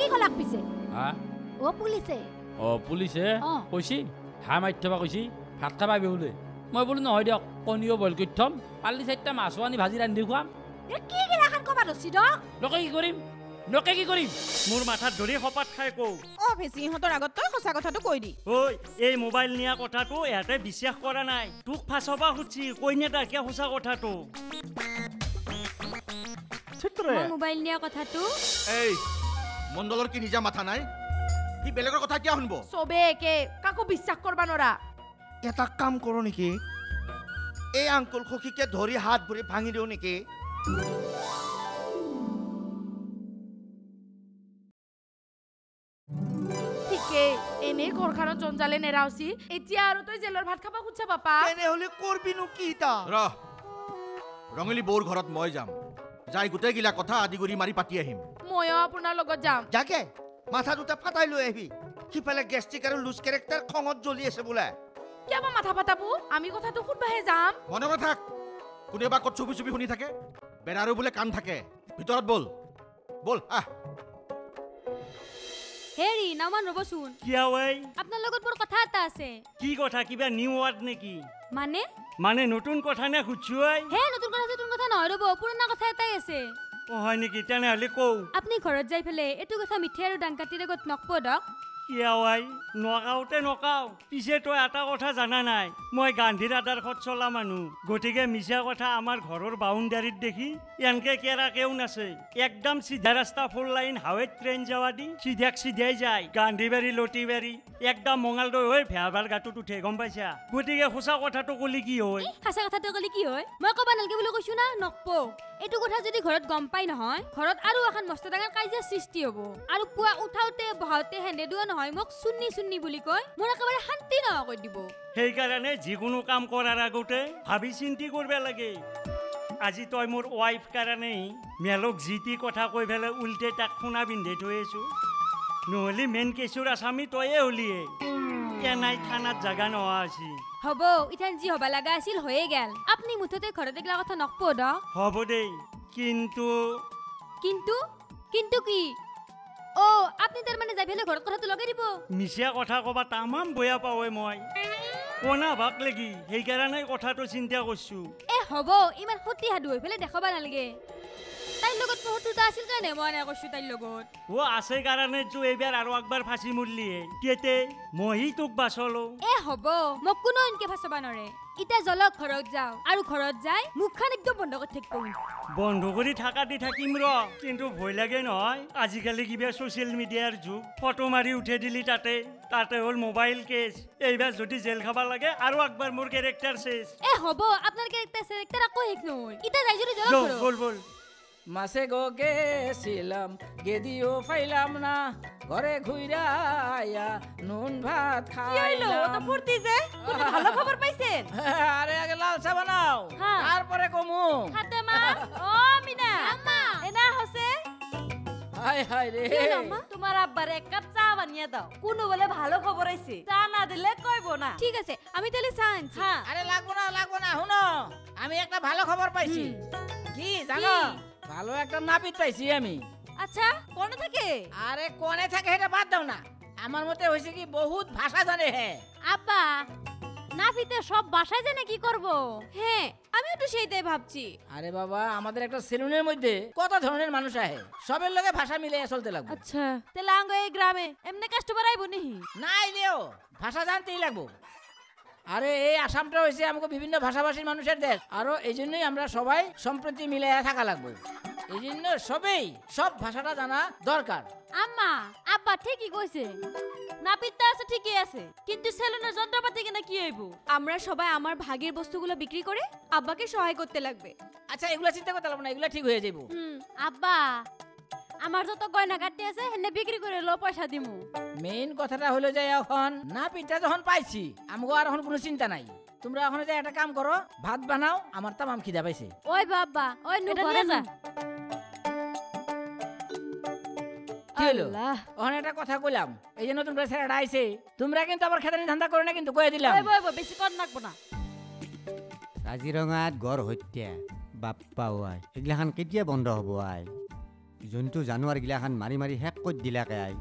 কি কলাক পিছে হা ও পুলিচে পুলিচে কৈছি হা মাৰি থবা কৈছি ভাত খাবা বোলে মই বোলো নহয় দিয়ক কণীও বইল কৰি থম পালি 4টা মাছো আনি ভাজি ৰান্ধি খুৱাম কি গিলাখান কবা দছি দক নকে কি কৰিম মোৰ মাথাত ধৰি খপাত খাই কও ভেচি ইহঁতৰ আগত তই সঁচা কথাটো কৈ দি ঐ এই মোবাইল নিয়া কথাটো এতে বিশ্বাস কৰা নাই তোক ফাঁচবা খুঁজছি কৈ নে তাকে সঁচা কথাটো মোবাইল নিয়া কথাটো এই মণ্ডলৰ কি নিজা মাথা নাই সি বেলেগৰ কথা কিয় শুনব চবে একে কাকো বিশ্বাস কৰবা নৰা এটা কাম কৰো নেকি এই আংকুল সখীকে ধৰি হাত ভৰি ভাঙি দিও নেকি ঠিকে এনে ঘৰখনত জঞ্জালে নেৰাওছি এতিয়া আৰু তই জেলৰ ভাত খাবা খুঁজছা পাপা তেনেহ'লে কৰবিনো কি তা ৰঙলী বৌৰ ঘৰত মই যাম যাই গোটেইগিলা কথা আদি কৰি মাৰি পাতি আহিম ময়ো আপোনাৰ লগত যাম যাকে মাথা দুটা ফাটাই লৈ আহিবি সিফালে গেষ্টিক আৰু লুজ কেৰেক্টাৰ খঙত জ্বলি আছে বোলে কিয় বা মাথা ফাটাবো আমি কথাটো সুধবাহে যাম মনে মনে থাক কোনেবা ক'ত চুপি চুপি শুনি থাকে বেৰাৰো বোলে কাণ থাকে ভিতৰত বল আহ হেৰি নামান ৰবচোন কিয়া ঐ আপোনাৰ লগত বৰ কথা এটা আছে কি কথা কিবা নিউ ৱাৰ্ড নেকি মানে নতুন কথা নে খুঁজছো ঐ হে নতুন কথা নহয় ৰব পুৰণা কথা এটাই আছে হয় নেকি তেনেহ'লে কও আপুনি ঘৰত যাই ফেলে এইটো কথা মিঠাই আৰু ডাংকাটিৰ আগত নকব দক কিয়া ঐ নকাও পিছে তই এটা কথা জানা নাই মই গান্ধীৰ আদৰ্শত চলা মানুহ গতিকে মিছা কথা আমাৰ ঘৰৰ বাউণ্ডাৰীত দেখি এনকে কেৰাকেও নাছে একদম চিধা ৰাস্তা 4 লাইন হাৱেত ট্ৰেইন যাৱা দি চিধাই যায় গান্ধীবাৰী লতিবাৰী একদম মঙালদৈ হৈ ভেয়াবাৰ গাঁতত উঠে গম পাইছা গতিকে সঁচা কথাটো কলি কি হয় সঁচা কথাটো কলি কি হয় মই ক'বা নালগে বুলি কৈছো না নকব এইটো কথা যদি ঘৰত গম পাই নহয় ঘৰত আৰু এখন মস্ত ডাঙৰ কাজিয়া সৃষ্টি হ'ব আৰু পুৱা উঠাওতে বহাওতে হেন্দে দুৱা নহয় মোক চুন্নি বুলি কয় মোৰ একেবাৰে শান্তি নোহোৱা কৰি দিব সেইকাৰণে যিকোনো কাম কৰাৰ আগতে ভাবি চিন্তি কৰিব লাগে আজি তই মোৰ ৱাইফ কাৰণে মেলক যি কথা কৈ পেলাই উল্টে তাক শুনা পিন্ধি থৈ আছো নহ'লে মেইন কেছৰ আছামি তয়ে হলিয়ে কেনাই থানাত জাগা নোহোৱা আছিল হ'ব ইথান যি হবা লগা আছিল হৈয়ে গেল আপুনি মুঠতে ঘৰত এগলা কথা নকব দক হ'ব দেই কিন্তু কি আপনি তার মানে যাই ফেলে ঘৰত কথাটো লগাই দিব মিছা কথা কবা তামাম বয়া পাওঁৱে মই কোনা ভাগ লাগি সেইকাৰণে কথাটো চিন্তা কৰিছো হ'ব ইমান সতি সাধু হৈ ফেলে দেখাবা নালাগে তাইৰ লগত বহুতটা আছিল কাৰণে মই নাই কৈছো তাইৰ লগত আছে কাৰণে তো এইবাৰ আৰু একবাৰ ফাঁচি মৰলিয়ে কেতে মহি তোক বাচলো হ'ব মোক কোনো ইনকে ফাঁচবা নৰে ইটা জলক ঘৰত যাও আৰু ঘৰত যাই মুখখন একদম বন্ধ কৰি থাকিব বন্ধ কৰি থাকিম কিন্তু ভয় লাগে নহয় আজিকালি কিবা সোশ্যাল মিডিয়াৰ যুগ ফটো মাৰি উঠে দিলি তাতে হ'ল মোবাইল কেছ এইবাৰ যদি জেল খাবা লাগে আৰু একবাৰ মোৰ কেৰেক্টাৰ শেষ হ'ব আপোনাৰ কেৰেক্টাৰ আকৌ শেষ নহয় ইটা যাই যদি জলক বল মাছে গেছিলাম গেদিও ফাইলাম না ঘরে ঘুইরাইয়া নুন ভাত খাইলাম ফুর্তি যে ভালো খবর পাইছেন আরে আগে লাল চা বানাও তারপরে কমু হাতে মা ও মিনা আম্মা এনা হসে হাই রে তোমার আব্বার এক কাপ চা বানিয়ে দাও কোন বলে ভালো খবর আইছে চা না দিলে কইবো না ঠিক আছে আমি তাহলে চা আনছি আরে লাগবো না শুনো আমি একটা ভালো খবর পাইছি কি জানো ভালো একটা নাপিত পাইছি আমি আচ্ছা কোনে থাকে আরে কোনে থাকে এটা বাদ দাও না আমার মতে হইছে কি বহুত ভাষা জানে হে আব্বা নাপিতে সব ভাষা জানে কি করব হ্যাঁ আমিও তো সেইটাই ভাবছি আরে বাবা আমাদের একটা সেলুনের মধ্যে কত ধরনের মানুষ আহে সবের লগে ভাষা মিলিয়ে চলতে লাগবে আচ্ছা তাহলে আঙ্গ এই গ্রামে এমনি কাস্টমার আইবো নি নাই লিও ভাষা জানতেই লাগবো আরে এই আসামটা হইছে আমাকে বিভিন্ন ভাষাভাষীর মানুষের দেশ আর এই জন্যই আমরা সবাই সম্প্রতি মিলিয়ে থাকা লাগবে এই জন্য সব ভাষাটা জানা দরকার আম্মা আব্বা ঠিকই কইছে নাপিতটা আছে ঠিকই আছে কিন্তু সেলুনের যন্ত্রপাতি কিনা কি হইব আমরা সবাই আমার ভাগের বস্তুগুলো বিক্রি করে আব্বাকে সহায় করতে লাগবে আচ্ছা এগুলা চিন্তা করতে লাগবে না এগুলা ঠিক হয়ে যাইব আব্বা আমার যত গয়না কাটতে আছে হেনে বিক্রি করে লো পয়সা দিমু মেইন কথাটা হলো যে এখন নাপিতটা যখন পাইছি আমাকে আর এখন কোনো চিন্তা নাই তোমরা এখন যে একটা কাম করো ভাত বানাও আমার তামাম খিদা পাইছে ওই বাবা ওই নু ঘরে যা কি হলো ওখানে একটা কথা কইলাম এই যে নতুন করে ছেলেটা আইছে তোমরা কিন্তু আবার খেতানি ধান্দা করে না কিন্তু কয়ে দিলাম বেশি কর নাকবো না কাজিৰঙাত গড় হত্যা বাপ্পা আই এগিলাখান কেতিয়া বন্ধ হ'ব আই জন্তু জানুৱাৰগিলাখান মাৰি মাৰি শেষ কৰি দিলাকে আই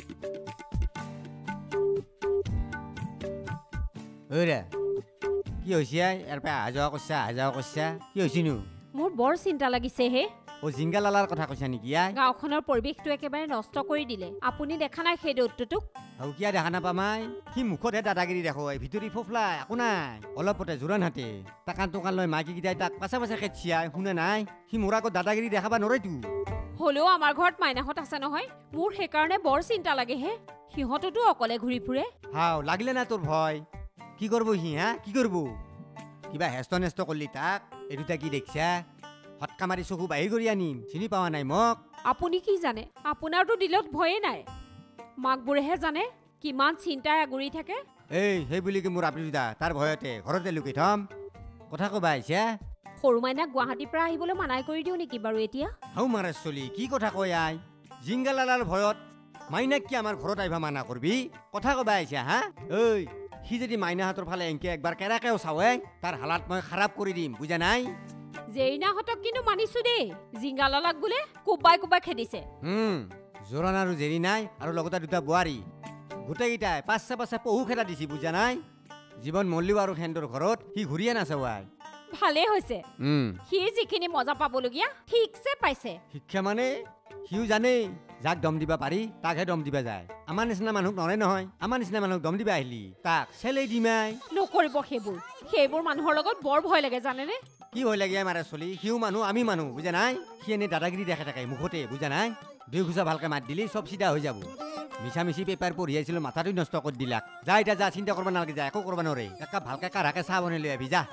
ঐৰা কি হৈছে আই ইয়াৰ পৰা অহা যোৱা কৰছা কি হৈছিনো মোৰ বৰ চিন্তা লাগিছে হে অ জিংগা লালাৰ কথা কৈছা নেকি আই গাঁওখনৰ পৰিৱেশটো একেবাৰে নষ্ট কৰি দিলে আপুনি দেখা নাই সেই দৌত্যটোক আৰু কিয়া দেখা নাপামাই সি মুখতহে দাদাগিৰি দেখো ভিতৰি ফোফলাই একো নাই অলপতে জোৰান হাতে টাকান টকান লৈ মাইকীকেইটাই তাক পাছে পাছে খেচিয়াই শুনা নাই সি মোৰ আগত দাদাগিৰি দেখাবা নৰেতো হ'লেও আমাৰ ঘৰত মাইনাহঁত আছে নহয় মোৰ সেইকাৰণে বৰ চিন্তা লাগে হে সিহঁততো অকলে ঘূৰি ফুৰে হাও লাগিলে না তোৰ ভয় কি কৰিব সি হা কি কৰিব কিবা হেষ্ট নেষ্ট কৰিলি তাক এই দুটা কি দেখিছা হটকা মাৰি চকু বাহিৰ কৰি আনিম চিনি পোৱা নাই মোক আপুনি কি জানে আপোনাৰতো দিলত ভয়ে নাই মাকবোৰেহে জানে কিমান চিন্তাই আগুৰি থাকে এই সেই বুলি কি মোৰ আপি দুটা তাৰ ভয়তে ঘৰতে লুকি থম কথা ক'বা আহিছা সৰু মাইনাক গুৱাহাটীৰ পৰা আহিবলৈ মানাই কৰি দিওঁ নেকি বাৰু এতিয়া হাও মাৰে চলি কি কথা কয় আই জিংগা লালাৰ ভয়ত মাইনাক কি আমাৰ ঘৰত আহিবা মানা কৰবি কথা ক'বা আহিছা হা ঐ সি যদি মাইনাহঁতৰ ফালে এনকে একবাৰ কেৰাকেও চাৱে তাৰ হালাত মই খাৰাপ কৰি দিম বুজা নাই জেৰিনাহঁতক কিন্তু মানিছো দেই জিংগালালাক বোলে কোবাই কোবাই খেদিছে জোৰাণ আৰু জেৰি নাই আৰু লগতে দুটা বোৱাৰী গোটেইকেইটাই পাঁচছে পাঁচছে পহু খেদা দিছি বুজা নাই জীৱন মল্লিও আৰু সেন্দৰ ঘৰত সি ঘূৰিয়ে নাচাৱাই ভালেই হৈছে সি যিখিনি মজা পাবলগীয়া ঠিকছে পাইছে শিক্ষা মানে সিও জানে যাক দম দিবা পাৰি তাকহে দম দিবা যায় আমাৰ নিচিনা মানুহক নৰে নহয় আমাৰ নিচিনা মানুহক দম দিবা আহিলি তাক চেলেই দিমাই নকৰিব সেইবোৰ মানুহৰ লগত বৰ ভয় লাগে জানেনে কি ভয় লাগে মাৰে চলি সিও মানুহ আমি মানুহ বুজা নাই সি এনে দাদাগিৰি দেখে থাকে মুখতে বুজা নাই দুই ঘোচা ভালকে মাত দিলি চব চিধা হৈ যাব মিছা মিছি পেপাৰ পঢ়ি আহিছিলো মাথাটো নষ্ট কৰি দিলাক যা এতিয়া যা চিন্তা কৰিব নালাগে যা একো কৰিব নোৱাৰে একাপ ভালকে কাঢ়াকে চাহ বনাই লৈ আবি যা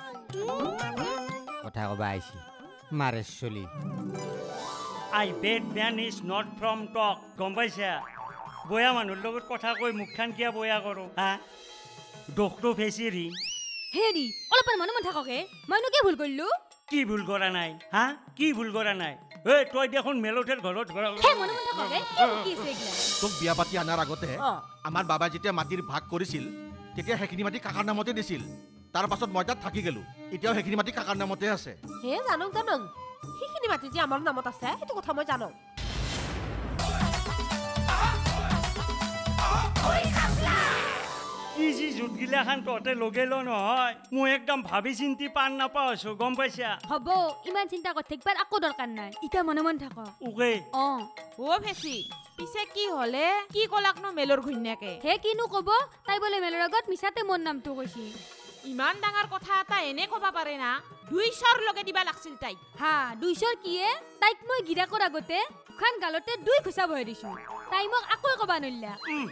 কথা ক'বা আহিছি মাৰে চলি I bad man is not from টক গম পাইছা বয়া মানুহৰ লগত কথা কৈ মুখখান কিয় বয়া কৰোঁ হা দোষটো ফেচিৰি হেৰি অলপমান মনে থাককে মইনো কি ভুল কৰিলো কি ভুল কৰা নাই হা কি ভুল কৰা নাই তই দেখোন মেলঠেৰ ঘৰত মনে থাককে কি আছে এইগিলা তোক বিয়া পাতি অনাৰ আগতে আমাৰ বাবাই যেতিয়া মাটিৰ ভাগ কৰিছিল তেতিয়া সেইখিনি মাটি কাকাৰ নামতে দিছিল তাৰ পাছত মই তাত থাকি গেলো এতিয়াও সেইখিনি মাটি কাকাৰ নামতে আছে হে জানো সেইখিনি মাটি যে আমাৰ নামত আছে সেইটো কথা মই জানো কি যি জুটগিলাখান তহঁতে লগে ল নহয় মই একদম ভাবি চিন্তি পাণ নাপাওঁ আছো গম পাইছা হ'ব ইমান চিন্তা কৰি থাকিবাৰ আকৌ দৰকাৰ নাই এতিয়া মনে থাক ওকে ফেচি পিছে কি হলে কি কলাকনো মেলৰ ঘৈণীয়াকে হে কিনো কব তাই বোলে মেলৰ আগত মিছাতে মোৰ নামটো কৈছি ইমান ডাঙৰ কথা এটা এনে কবা পাৰে না 200 লগে দিবা লাগছিল তাই হা 200 কিয়ে তাইক মই গিৰাকৰ আগতে খান গালতে 2 ঘুচা বহাই দিছো তাই মোক আকৌ কবা নল্লা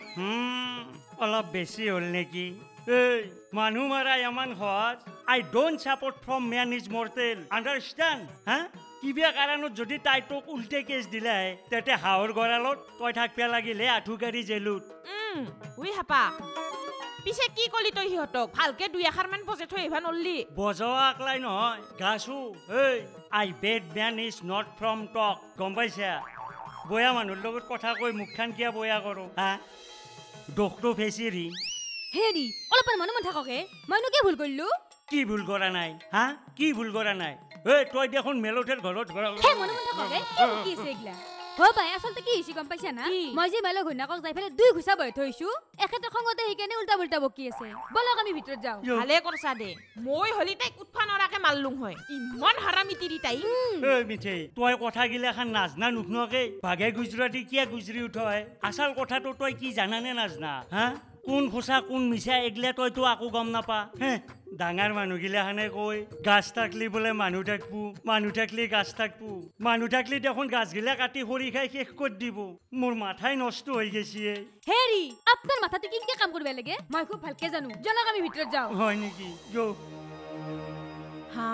অলপ বেছি হ'ল নেকি এই মানুহ মাৰা ইমান সহজ I don't support from man is mortal understand হা কিবা কাৰণত যদি তাই তোক উল্টে কেছ দিলে তেতে হাওৰ গড়ালত তই থাকবা লাগিলে আঠু গাড়ী জেলুত উই হাপা পিছে কি কলি তই সিহঁতক ভালকে 2 আখাৰ মান বজে থৈ আহিবা নল্লি বজোৱা আকলাই নহয় গাছো এই I bad man is not from টক গম পাইছা বয়া মানুহৰ লগত কথা কৈ মুখখান কিয় বয়া কৰোঁ হা দোষটো ফেচিৰি হেৰি অলপমান মনে থাককে মইনো কি ভুল কৰিলো কি ভুল কৰা নাই হা কি ভুল কৰা নাই তই দেখোন মেলঠেৰ ঘৰত মনে থাককে কি আছে এইগিলা ভাই আসলতে কি হৈছে গম পাইছা না মই যে মেলৰ ঘৈণাকক যাই ফেলে 2 ঘুচা বহাই থৈছো একেটা খঙতে সেইকাৰণে উল্টা পুল্টা বকি আছে বলক আমি ভিতৰত যাওঁ ভালে কৰছা দে মই হলি তাইক উৎফা নৰাকে মাৰলুং হয় ইমান হাৰামি তিৰি তাই মিঠে তই কথা গিলাখান নাজনা নুশুনকে ভাগে গুজৰাটী কিয় গুজৰি উঠয় আচল কথাটো তই কি জানানে নাজনা হা কোন সঁচা কোন মিছা এগিলা তইতো আকৌ গম নাপা হে ডাঙৰ মানুহগিলাখানে কৈ গাছ থাকলি বোলে মানুহ থাকবো মানুহ থাকলি গাছ থাকবো মানুহ থাকলি দেখোন গাছগিলা কাটি খৰি খাই শেষ কৰি দিব মোৰ মাথাই নষ্ট হৈ গেছি হেৰি আপোনাৰ মাথাটো কিনকে কাম কৰিব লাগে মই খুব ভালকে জানো জলক আমি ভিতৰত যাওঁ হয় নেকি যো হা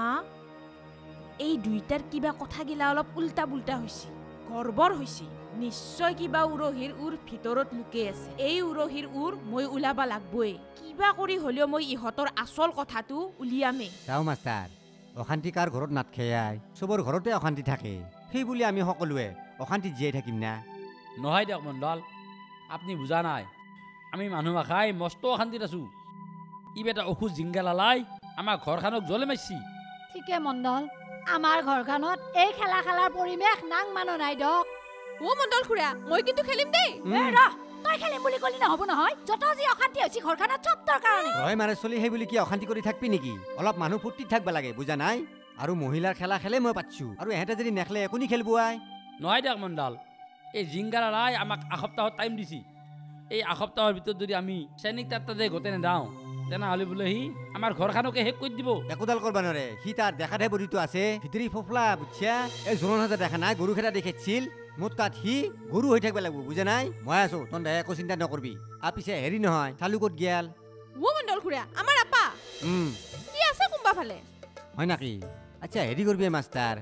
এই দুইটাৰ কিবা কথা গিলা অলপ উল্টা পুল্টা হৈছে গৰ্বৰ হৈছে নিশ্চয় কিবা উৰহীৰ উৰ ভিতৰত লুকাই আছে এই উৰহীৰ উৰ মই উলাবা লাগবই কিবা কৰি হলেও মই ইহঁতৰ আচল কথাটো উলিয়ামে চাও মাষ্টাৰ অশান্তি কাৰ ঘৰত নাটখেয়াই চবৰ ঘৰতে অশান্তি থাকে সেই বুলি আমি সকলোৱে অশান্তি জীয়াই থাকিম না নহয় দিয়ক মণ্ডল আপুনি বুজা নাই আমি মানুহ আখাই মস্ত অশান্তিত আছো ই বেটা অসুখ জিংগা লালাই আমাৰ ঘৰখনক জ্বলে মাৰিছি ঠিকে মণ্ডল আমাৰ ঘৰখনত এই খেলাৰ পৰিৱেশ নাং মানুহ নাই দক ও মণ্ডল খুৰা মই কিন্তু খেলিম দেই তই খেলিম বুলি কলি নহ'ব নহয় যত যি অশান্তি হৈছে ঘৰখনত চব তোৰ কাৰণে ৰয় মাৰে চলি সেই বুলি কি অশান্তি কৰি থাকবি নেকি অলপ মানুহ ফূৰ্তিত থাকবা লাগে বুজা নাই আৰু মহিলাৰ খেলা খেলে মই পাতছো আৰু এহেঁতে যদি নেখেলে একোনি খেলবো আই নহয় দিয়ক মণ্ডল এই জিংগাৰাই আমাক এসপ্তাহত টাইম দিছি এই এসপ্তাহৰ ভিতৰত যদি আমি চেনিক তাতে গোটে নেদাওঁ তেনেহ'লে বোলে সি আমাৰ ঘৰখনকে শেষ কৰি দিব একোডাল কৰবা নৰে সি তাৰ দেখাতহে বডিটো আছে ভিতৰি ফফলা বুজছা এই জোৰণ হাতে দেখা নাই গৰু খেদা দেখেছিল মোৰ তাত সি গৰু হৈ থাকিব লাগিব বুজা নাই মই আছো তই একো চিন্তা নকৰবি পিছে হেৰি নহয় চালু ক'ত গিয়াল ও মণ্ডল খুৰা আমাৰ আপা কি আছে কোনবা ফালে হয় নাকি আচ্ছা হেৰি কৰবি মাষ্টাৰ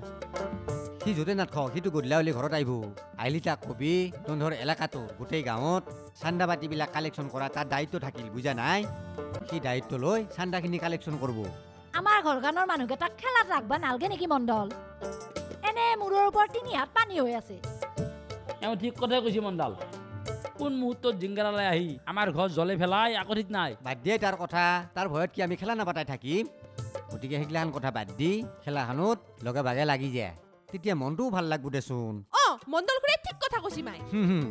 সি য'তে নাথাক সিটো গধূলা হ'লে ঘৰত আহিব আহিলি তাক কবি তহঁতৰ এলেকাটো গোটেই গাঁৱত চান্দা পাতিবিলাক কালেকশ্যন কৰা তাৰ দায়িত্ব থাকিল বুজা নাই সি দায়িত্ব লৈ চান্দাখিনি কালেকশ্যন কৰিব আমাৰ ঘৰখনৰ মানুহকেইটাক খেলাত ৰাখবা নালগে নেকি মণ্ডল এনে মূৰৰ ওপৰত 3 হাত পানী হৈ আছে এওঁ ঠিক কথাই কৈছে মণ্ডল কোন মুহূৰ্তত জিংগাৰালৈ আহি আমাৰ ঘৰ জ্বলে পেলাই একো ঠিক নাই বাদ দিয়ে তাৰ কথা তাৰ ভয়ত কি আমি খেলা নাপাতাই থাকিম গতিকে সেইগিলাখান কথা বাদ দি খেলাখনত লগে ভাগে লাগি যায় তেতিয়া মনটোও ভাল লাগব দেচোন মণ্ডল খুৰাই ঠিক কথা কৈছি মাই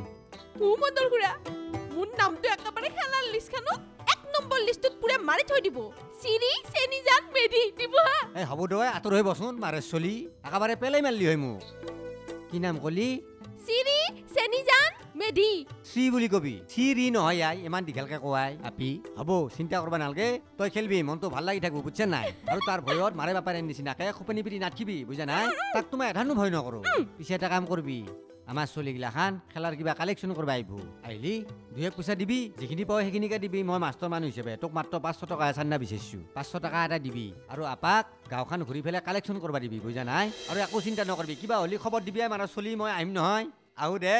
ও মণ্ডল খুৰা মোৰ নামটো একেবাৰে খেলাৰ লিষ্টখনত 1 নম্বৰ লিষ্টত পুৰা মাৰি থৈ দিব চিৰি চেনিজান মেডি দিব হা এই হ'ব দে আঁতৰ হৈ বচোন মাৰে চলি একেবাৰে পেলাই মাৰলি হয় মোক কি নাম কলি চিৰি চেনিজান মেডি চি বুলি কবি চিৰি নহয় আই ইমান দীঘলকে কোৱাই আপি হ'ব চিন্তা কৰবা নালগে তই খেলবি মনটো ভাল লাগি থাকব বুজছা নাই আৰু তাৰ ভয়ত মাৰে বাপাৰে নিচিনাকে খোপনি পিটি নাথকিবি বুজা নাই তাক তোমাৰ এধানো ভয় নকৰো পিছে এটা কাম কৰবি আমাৰ চলিগিলাখান খেলাৰ কিবা কালেকশ্যন কৰবা আহিব আহিলি 2 পইচা দিবি যিখিনি পাওঁ সেইখিনিকে দিবি মই মাষ্টৰ মানুহ হিচাপে তোক মাত্ৰ 500 টকা চান্দা বিচাৰিছো 500 টকা এটা দিবি আৰু আপাক গাঁওখন ঘূৰি পেলাই কালেকশ্যন কৰবা দিবি বুজা নাই আৰু একো চিন্তা নকৰবি কিবা হ'লি খবৰ দিবি আমাৰ চলি মই আহিম নহয় আহো দে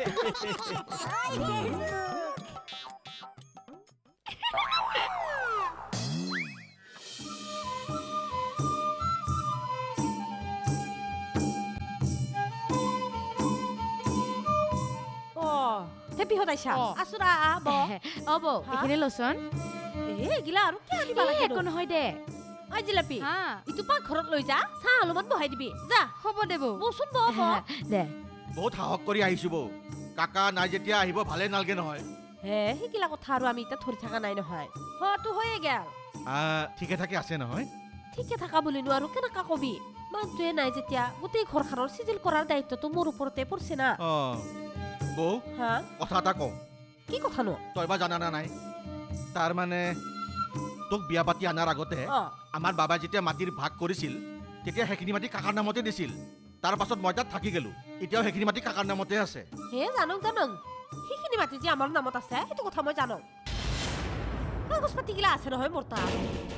হেপিহত আইছা আছুৰা আব অব এখানে লচন গিলা আৰু কি আনিবা লাগে একো নহয় দে আই জিলাপি ইটো পাক ঘৰত লৈ যা চাহ অলপমান বহাই দিবি যা হ'ব দেব বচোন বহ দে বহুত সাহস কৰি আহিছো বৌ কাকা নাই যেতিয়া আহিব ভালে নালগে নহয় হে সেইগিলা কথা আৰু আমি এতিয়া ধৰি থকা নাই নহয় হয়তো হৈয়ে গেল ঠিকে থাকে আছে নহয় ঠিকে থাকা বুলিনো আৰু কেনেকা কবি মানুহটোৱে নাই যেতিয়া গোটেই ঘৰখনৰ চিজিল কৰাৰ দায়িত্বটো মোৰ ওপৰতে পৰিছে না বৌ হা কথা এটা কওঁ কি কথানো তই বা জানা না নাই তাৰ মানে তোক বিয়া পাতি অনাৰ আগতে আমাৰ বাবাই যেতিয়া মাটিৰ ভাগ কৰিছিল তেতিয়া সেইখিনি মাটি কাকাৰ নামতে দিছিল তাৰ পাছত মই তাত থাকি গেলো এতিয়াও সেইখিনি মাটি কাকাৰ নামতে আছে হে জানো সেইখিনি মাটি যে আমাৰ নামত আছে সেইটো কথা মই জানো কাগজ পাতিগিলা আছে নহয় মোৰ তাত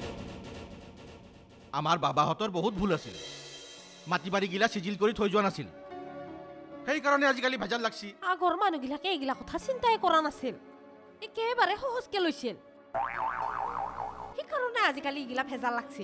আমাৰ বাবাহঁতৰ বহুত ভুল আছিল মাটি বাৰীগিলা চিজিল কৰি থৈ যোৱা নাছিল সেইকাৰণে আজিকালি ভেজাল লাগছি আগৰ মানুহগিলাকে এইগিলা কথা চিন্তাই কৰা নাছিল একেবাৰে সহজকে লৈছিল সেইকাৰণে আজিকালি এইগিলা ভেজাল লাগছে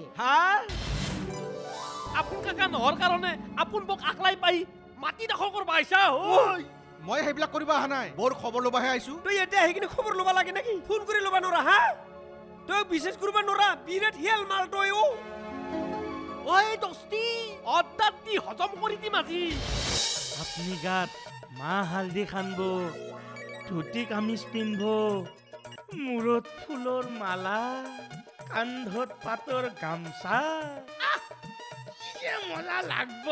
আপোন কাকা নহৰ কাৰণে আপোন মোক আকলাই পাই মাটি দখল কৰবা আইছা মই সেইবিলাক কৰিব অহা নাই বৰ খবৰ ল'বাহে আহিছো তই এতিয়া আহি কিনে খবৰ ল'বা লাগে নেকি ফোন কৰি ল'বা নৰা হা তই বিশেষ কৰিব নৰা বিৰাট হিয়াল মাল তই ঐ দস্তি অদাতি হজম কৰি দিম আজি আপনি গাত মাহ হালদি খানব ধুতি কামিজ পিন্ধব মূৰত ফুলৰ মালা কান্ধত পাতৰ গামছা মজা লাগব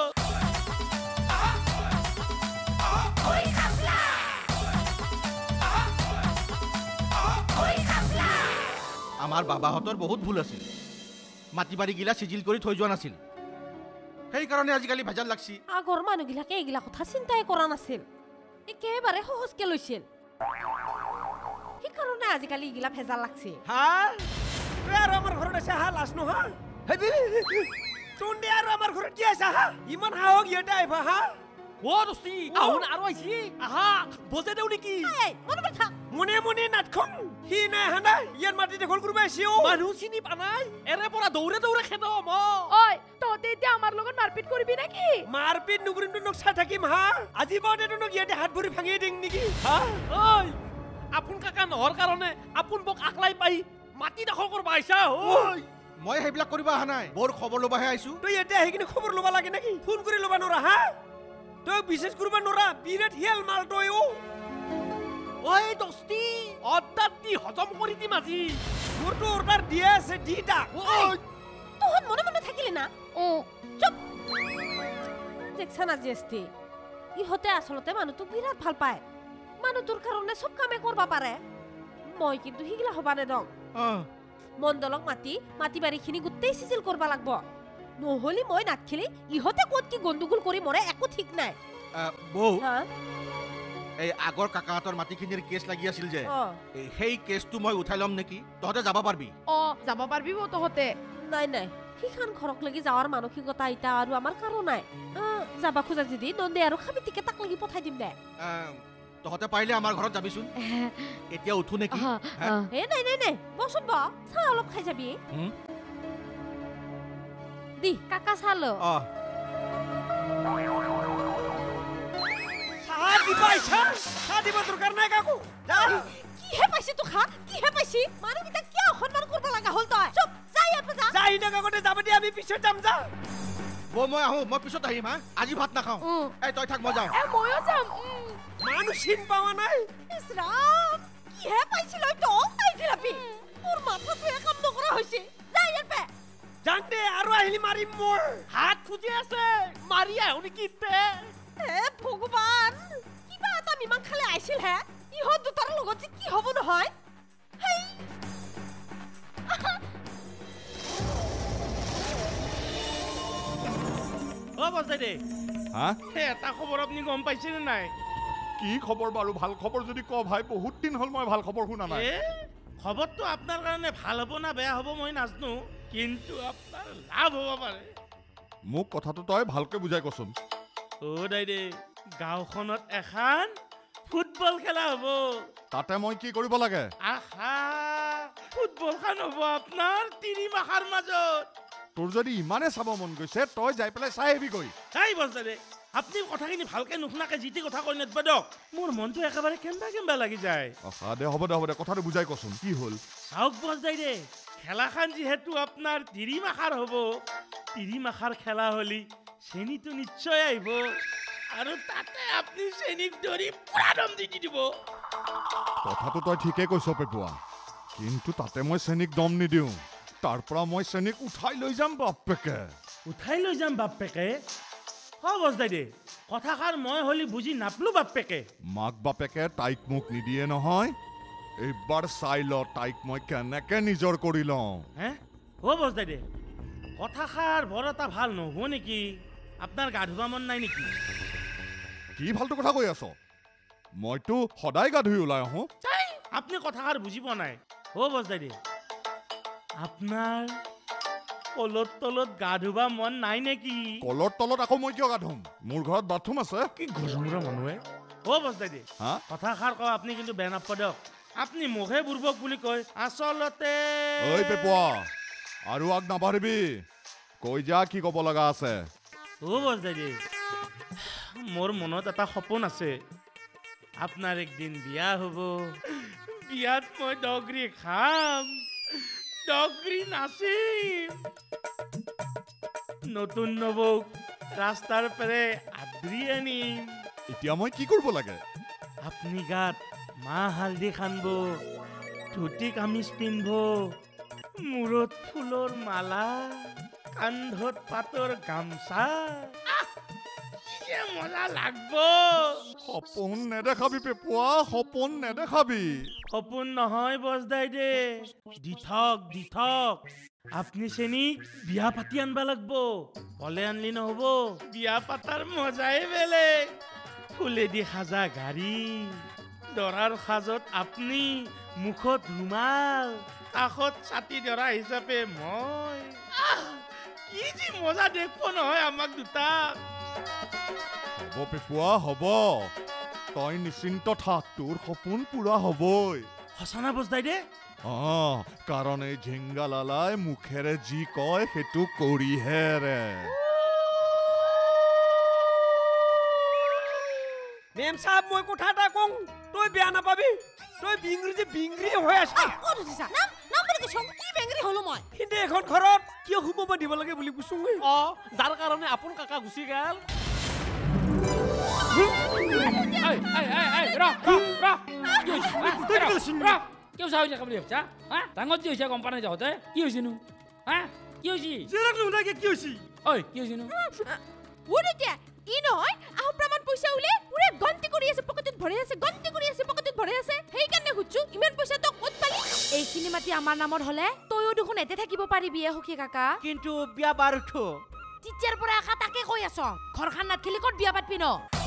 আমাৰ বাবাহঁতৰ বহুত ভুল আছিল মাটি বাৰীগিলা চিজিল কৰি থৈ যোৱা নাছিল সেইকাৰণে আজিকালি ভেজাল লাগছি আগৰ মানুহগিলাকে এইগিলা কথা চিন্তাই কৰা নাছিল একেবাৰে সহজকে লৈছিল সেইকাৰণে আজিকালি এইগিলা ভেজাল লাগছে তই আৰু আমাৰ ঘৰত আছে লাজ নহয় তোন আৰু আমাৰ ঘৰত কি আছে ইমান সাহস ইয়াতে আহিবা দস্তি আহুন আৰু আইছি আহা বজে দেও নেকি মনে মনে নাটখন সি নাই হানা ইয়াৰ মাটি দখল কৰিব আহিছি মানুহ চিনি পানাই এৰে পৰা দৌৰে দৌৰে খেদম তহঁতে এতিয়া আমাৰ লগত মাৰপিট কৰিবি নেকি মাৰপিট নুগুৰিম তোক চাই থাকিম আজি বাৰতে তোক ইয়াতে হাত ভৰি ভাঙিয়ে দিম নেকি আপোন কাকা নহৰ কাৰণে আপোন মোক আকলাই পাই মাটি দখল কৰবা আইছা মই সেইবিলাক কৰিব অহা নাই বৰ খবৰ ল'বাহে আহিছো তই ইয়াতে আহি কিনে খবৰ ল'বা লাগে নেকি ফোন কৰি ল'বা নৰা তই বিশেষ কৰিব নোৱাৰা বিৰাট হিয়াল মাল তই ওই দস্তি অৰ্ডাৰ দি হজম কৰি দিম আজি মোৰতো অৰ্ডাৰ দিয়ে আছে দিটা তোহত মনে মনে থাকিলে না চুপ দেখছা না জেষ্টি ইহঁতে আচলতে মানুহটোক বিৰাট ভাল পায় মানুহটোৰ কাৰণে চব কামে কৰিব পাৰে মই কিন্তু সিগিলা হবা নেদং মণ্ডলক মাটি বাৰীখিনি গোটেই চিজিল কৰিব লাগিব নহলি মই নাটখিলি ইহঁতে ক'ত কি গণ্ডগোল কৰি মৰে একো ঠিক নাই বৌ এই আগৰ কাকাহঁতৰ মাটিখিনিৰ কেছ লাগি আছিল যে সেই কেছটো মই উঠাই ল'ম নেকি তহঁতে যাব পাৰিবি যাব পাৰিবি তহঁতে নাই সিখান ঘৰক লাগি যাৱাৰ মানসিকতা ইটা আৰু আমাৰ কাৰো নাই যাবা খোজা যদি নন্দে আৰু খাবিটিকে তাক লাগি পঠাই দিম দে তহঁতে পাৰিলে আমাৰ ঘৰত যাবিচোন এতিয়া উঠো নেকি নাই বচোন ব চাহ অলপ খাই যাবি দি কাকা চালো চাহ দিব দৰকাৰ নাই কাকো কিহে পাইছি তো খা কিহে পাইছি মানুহকেইটা কিয় অসন্মান কৰিব লগা হ'ল তই চুপ যাই ইয়াৰ পৰা যা যাই না কাকতে যাব দি আমি পিছত যাম যা বৌ মই আহো মই পিছত আহিম হা আজি ভাত নাখাওঁ এই তই থাক মই যাওঁ ময়ো যাম মানুহ চিন পাৱা নাই ইছৰাম কিহে পাইছিল তো আই ফিৰাপি মোৰ মাথাটোৱে কাম নকৰা হৈছে যাই ইয়াৰ পৰা জান দে আৰু আহিলি মাৰিম মোৰ হাত খুজি আছে মাৰি আহো নেকি ভগৱান কিবা এটা মিমাং খালে আহিছিল হে ইহঁত দুটাৰ লগত যে কি হ'ব নহয় এটা খবৰ আপুনি গম পাইছেনে নাই কি খবৰ বাৰু ভাল খবৰ যদি ক ভাই বহুত দিন হ'ল মই ভাল খবৰ শুনা নাই খবৰটো আপোনাৰ কাৰণে ভাল হ'ব না বেয়া হ'ব মই নাজানো কিন্তু আপোনাৰ লাভ হ'ব পাৰে মোক কথাটো তই ভালকে বুজাই কচোন দাইদে গাঁওখনত এখন ফুটবল খেলা হ'ব তাতে মই কি কৰিব লাগে ফুটবলখন হ'ব আপোনাৰ তিনিমাখাৰ মাজত তোৰ যদি ইমানে চাব মন গৈছে তই যাই পেলাই চাই আহিবি গৈ চাই বস্তাদে আপুনি কথাখিনি ভালকে নুশুনাকে যিটি কথা কৈ নেদবা দিয়ক মোৰ মনটো একেবাৰে কেম্বা লাগি যায় হ'ব দে কথাটো বুজাই কচোন কি হ'ল চাওক বস্তাদে খেলাখন যিহেতু আপোনাৰ তিনিমাখাৰ হ'ব তিনিমাখাৰ খেলা হ'লি চেনিটো নিশ্চয় আহিব আৰু তাতে আপুনি চেনিক ধৰি পুৰা দম দি দিব কথাটো তই ঠিকেই কৈছ পেপুৱা কিন্তু তাতে মই চেনিক দম নিদিওঁ তাৰ পৰা মই চেনিক উঠাই লৈ যাম বাপেকে বস্তাদে কথাষাৰ মই হলি বুজি নাপলো বাপেকে মাক বাপেকে তাইক মোক নিদিয়ে নহয় এইবাৰ চাই ল তাইক মই কেনেকে নিজৰ কৰি লওঁ বস্তাদে কথাষাৰ বৰ এটা ভাল নহ'ব নেকি আপোনাৰ গা ধুবা মন নাই নেকি কি ফাল্টু কথা কৈ আছ মইতো সদায় গা ধুই ওলাই আহোঁ আপুনি কথাষাৰ বুজি পোৱা নাই বস্তাদে আপোনাৰ কলত তলত গা ধুবা মন নাই নেকি কলৰ তলত আকৌ মই কিয় গা ধুম মোৰ ঘৰত বাথৰুম আছে কি ঘৰমুৰা মানুহে বস্তাদে কথাষাৰ কওঁ আপুনি কিন্তু বেয়া নাপাব দিয়ক আপুনি মুখে বুৰ্বক বুলি কয় আচলতে ঐ পেপুৱা আৰু আগ নাবাঢ়িবি কৈ যা কি ক'ব লগা আছে বস্তাদে মোৰ মনত এটা সপোন আছে আপোনাৰ একদিন বিয়া হ'ব বিয়াত মই ডগৰি খাম ডগৰি নাচিম নতুন নবৌক ৰাস্তাৰ পেৰে আদৰি আনিম এতিয়া মই কি কৰিব লাগে আপুনি গাত মাহ হালধি খানব ধুতি কামিজ পিন্ধব মূৰত ফুলৰ মালা কান্ধত পাতৰ গামছা মজা লাগব সপোন নেদেখাবি পেপুৱা সপোন নেদেখাবি সপোন নহয় বস্তাদে দিঠক আপুনি চেনিক বিয়া পাতি আনবা লাগব কলে আনলি নহব বিয়া পাতাৰ মজাই বেলেগ ফুলেদি সাজা গাড়ী দৰাৰ সাজত আপুনি মুখত ৰুমাল কাষত ছাতি দৰা হিচাপে মই কি যি মজা দেখব নহয় আমাক দুটাক হ'ব পেপুৱা হ'ব তই নিশ্চিন্ত থাক তোৰ সপোন পুৰা হ'বই সঁচা না বস্তাদে কাৰণ এই ঝিংগালালাই মুখেৰে যি কয় সেইটো কৰিহে ৰে মেম সাহেব মই কথা এটা কওঁ তই বেয়া নাপাবি তই বিংৰি হৈ আছা কিন্তু এখন ঘৰত কিয় সোমাব দিব লাগে বুলি কৈছো যাৰ কাৰণে আপোন কাকা গুচি গেল কেউ চাই দেখা বুলি ভাবছা হা ডাঙৰ যি হৈছে গম পা নাই যাওঁতে কি হৈছেনো হা কি হৈছে কি হৈছে ঐ কি হৈছেনো এতিয়া ই নহয় আহো প্ৰমাণ পইচা উলে পুৰে গন্তি কৰি আছে পকেটত ভৰাই আছে গন্তি কৰি আছে পকেটত ভৰাই আছে সেইকাৰণে খুজছো ইমান পইচা তক ক'ত পালি এইখিনি মাটি আমাৰ নামত হলে তয়ো দেখোন এতে থাকিব পাৰিবি সখী কাকা কিন্তু বিয়া বাৰ উঠো টিচাৰ পৰা আশা তাকে কৈ আছ ঘৰখান নাথিলি ক'ত বিয়া পাতবি ন